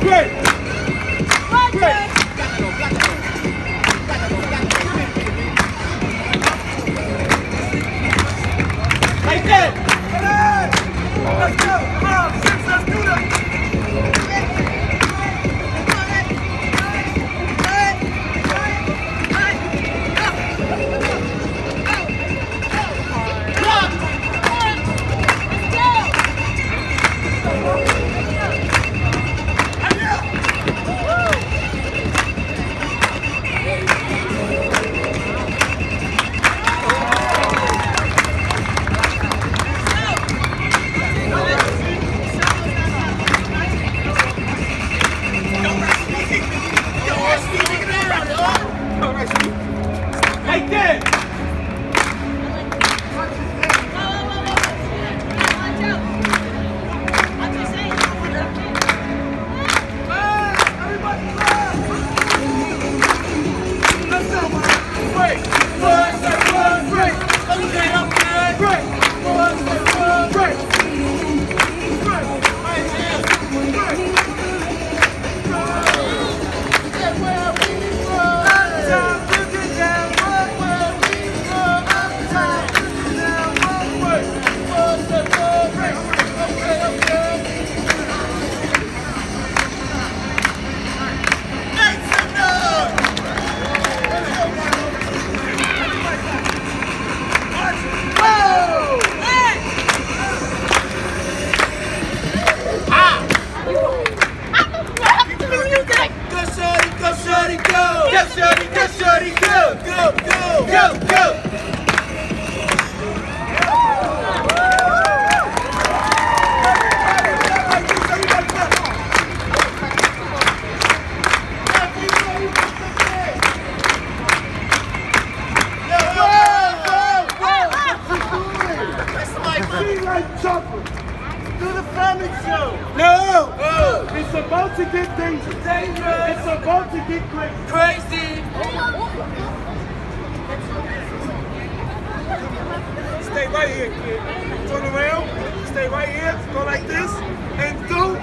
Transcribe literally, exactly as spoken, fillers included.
No! Oh. It's about to get dangerous. Dangerous. It's about to get crazy. Crazy. Stay right here, kid. Turn around. Stay right here. Go like this. And do